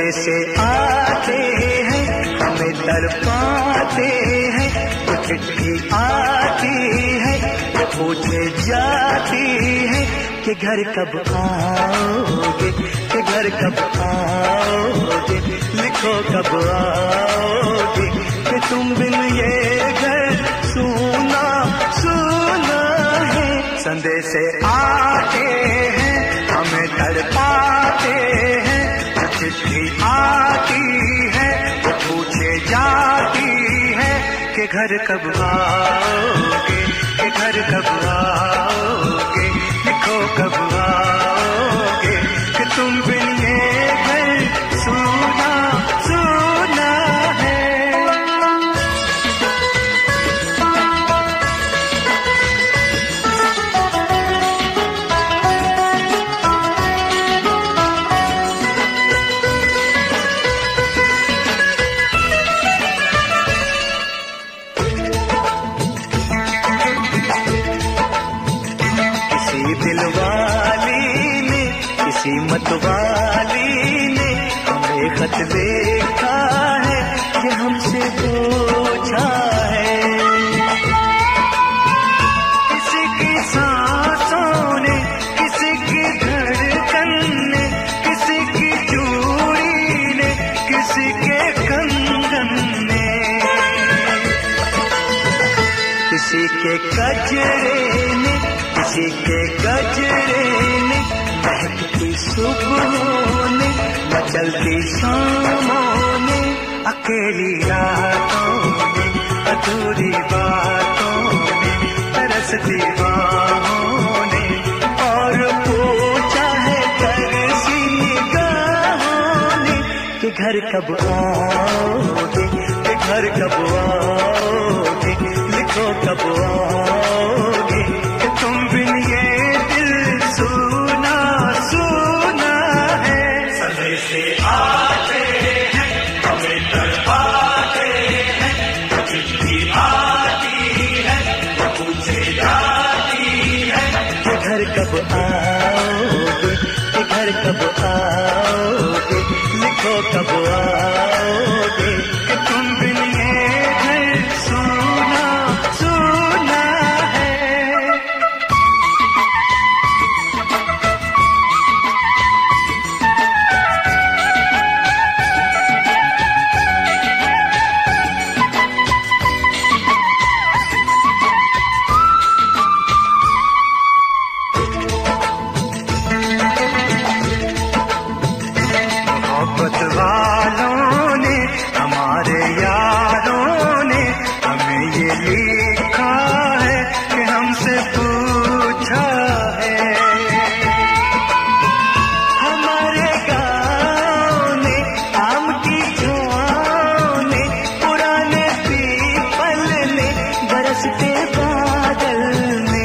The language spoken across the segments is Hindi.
से आते हैं, हमें तड़पाते हैं। तो चिट्ठी आती है, वो पूछे जाती है कि घर कब आओगे, कि घर कब आओगे, लिखो कब आओगे, कि तुम बिन ये घर सूना सूना है। संदेश आते हैं, हमें तड़पाते हैं। चिट्ठी आती है, वो पूछे जाती है कि घर कब आओगे, कि घर कब आओगे, लिखो कब आओगे, कि तुम बिन ये घर सूना सूना है। किसी मतवाली ने हमें खत लिखा है कि हमसे पूछा है। किसी की सांसों ने, किसी की धड़कन ने, किसी की चूड़ी ने, किसी के कंगन ने, किसी के गजरे ने, किसी के गजरे ने, महकती सुबहों ने, मचलती शामों ने, अकेली रातों ने, अधूरी बातों ने, तरसती बाहों ने, और पूछा है तरसी निगाहों ने कि घर कब आओगे, कि घर कब आओगे, लिखो कब आओगे, कि तुम बिन ये दिल सूना सूना है। समय से आते हैं, हमें तड़पाते हैं। चिट्ठी आती है, वो पूछे जाती है कि घर कब आओगे, कि घर कब आओगे, लिखो कब आओगे, कि तुम बिन ये घर सूना सूना है। मोहब्बत वालों ने, हमारे यारों ने हमें ये लिखा है कि हमसे पूछा है। हमारे गाँव ने, आम की छाँव ने, पुराने पीपल ने, बरसते बादल ने,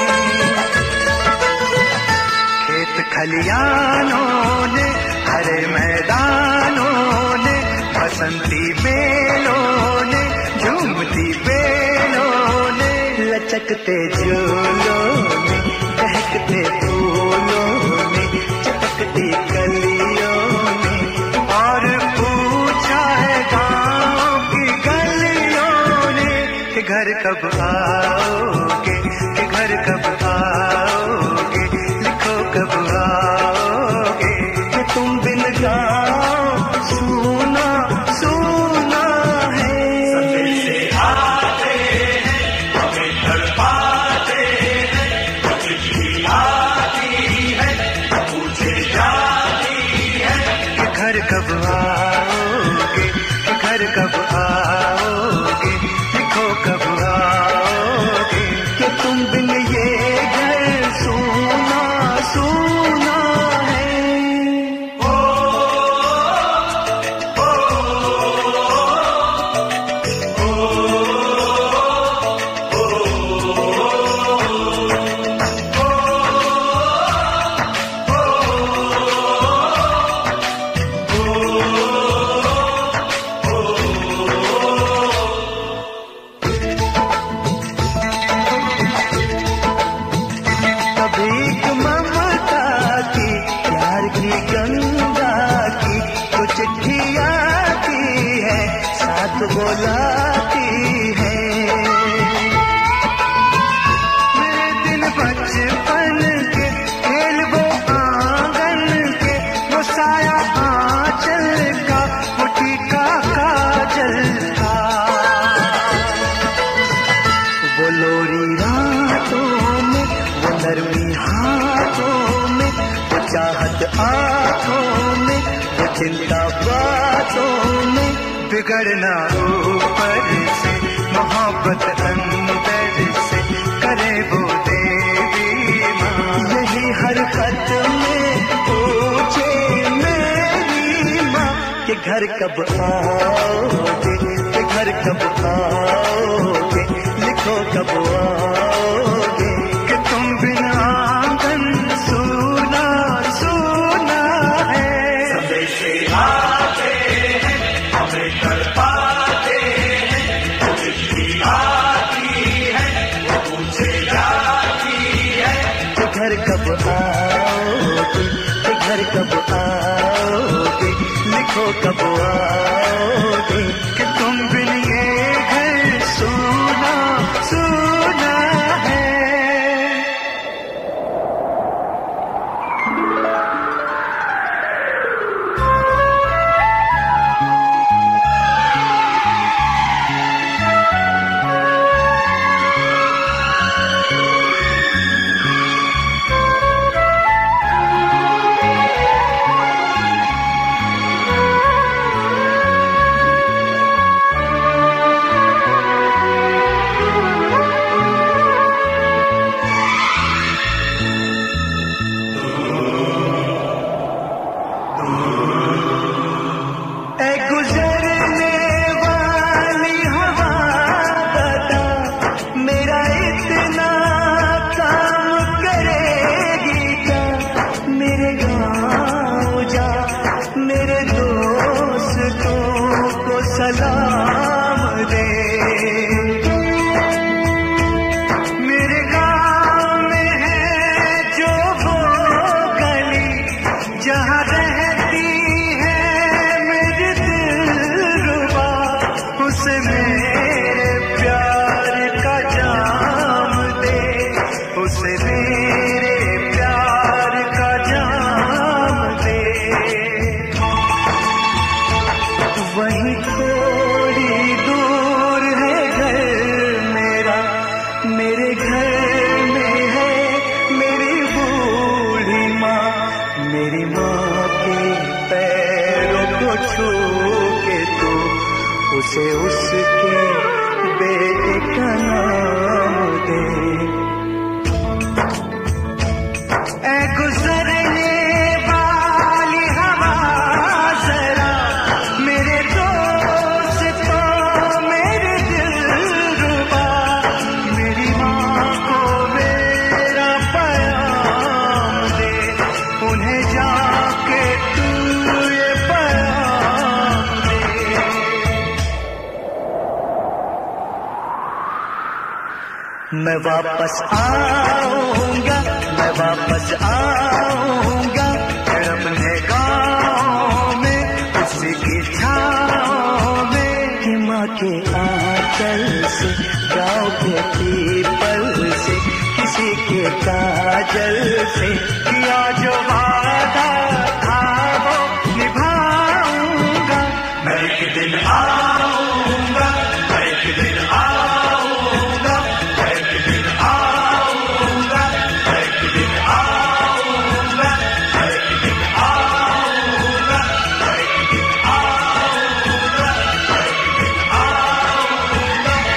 खेत खलियानों ने, हरे मैदानों ने, बसंती बेलों ने, झूमती बेलों ने, लचकते झूलों ने, बहकते फूलों ने, चटकती कलियों ने, और पूछा है गाँव की गलियों ने कि घर कब आओगे, कि घर कब आओगे, लिखो कब आओगे, कि तुम बिन गाँव सूना सूना है। समय से आते हैं, हमें तड़पाते हैं। चिट्ठी आती है, पूछे जाती है कि घर कब आओगे, कि घर कब आओगे, लिखो कब आओगे, चिंता बातों में, बिगड़ना ऊपर से, मोहब्बत अंदर से करे वो देवी माँ। यही हरकत में पूछे मेरी माँ कि घर कब आओगे, कि घर कब आओगे, लिखो कब आओगे, कि तुम बिना आंगन सूना सूना है। संदेशे आते हैं हमें तड़पाते हैं, चिट्ठी आती है वो पूछे जाती है कि घर कब आओगे, कि घर कब आओगे, लिखो कब आओगे, कि तुम बिन ये घर सूना सूना है। सलाम दे, मेरे गाँव में है जो वो गली जहाँ रहती है मेरी दिलरुबा, उसे मेरे प्यार का जाम दे, उसे मेरे प्यार का जाम दे। वहीं थोड़ी दूर है घर मेरा, मेरे घर में है मेरी बूढ़ी माँ, मेरी माँ के पैरों को छू के तू उसे उसके बेटे का नाम दे। ऐ गुजरने वाली हवा जरा मेरे दोस्त को मेरे दिलरुबा, मेरी माँ को मेरा पैगाम दे, उन्हें जाके तू ये पैगाम दे। मैं वापस आऊंगा, मैं वापस आऊंगा, फिर अपने गाँव में उसी की छाँव में, कि माँ के आंचल से, गाँव के पीपल से, किसी के काजल से किया जो वादा था वो निभाऊंगा। मैं एक दिन आऊंगा, मैं एक दिन आऊंगा, मैं एक दिन आऊंगा, मैं एक दिन आऊंगा, मैं एक दिन आऊंगा, मैं एक दिन आऊंगा, मैं एक दिन आऊंगा, मैं एक दिन आऊंगा,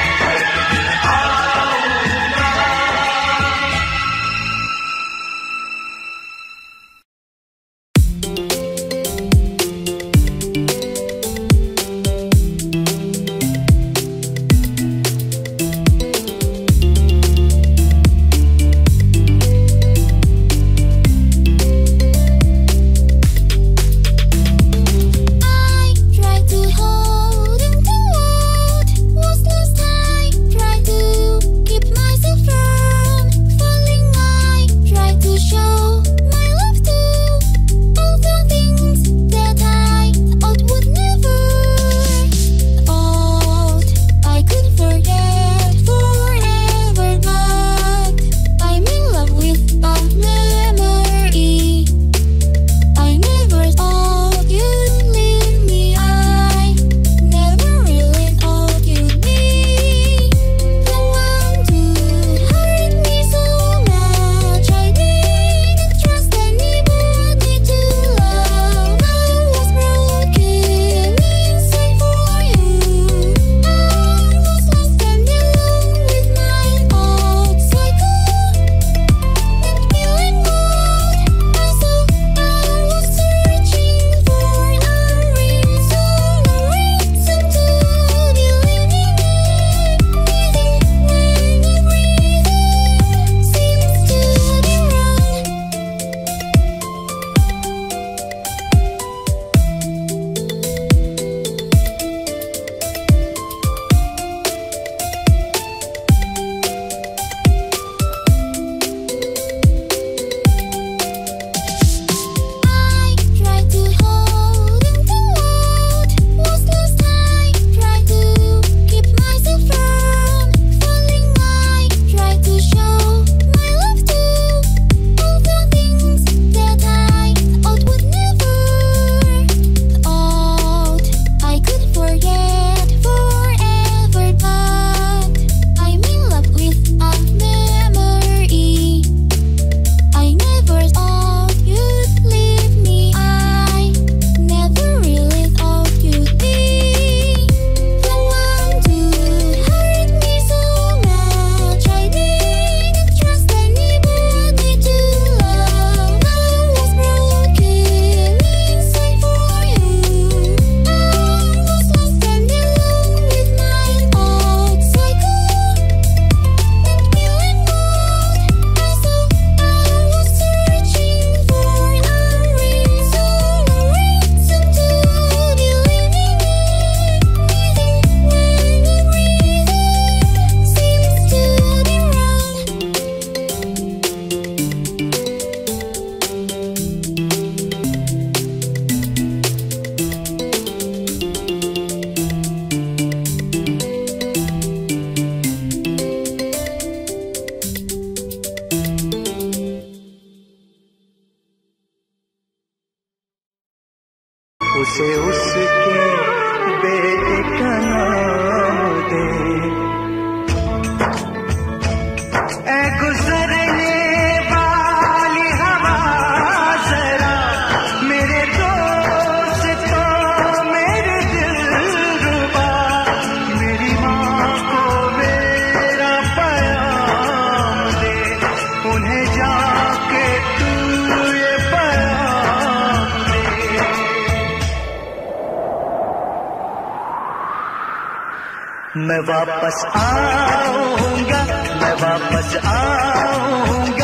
मैं वापस आऊंगा, मैं वापस आऊंगा।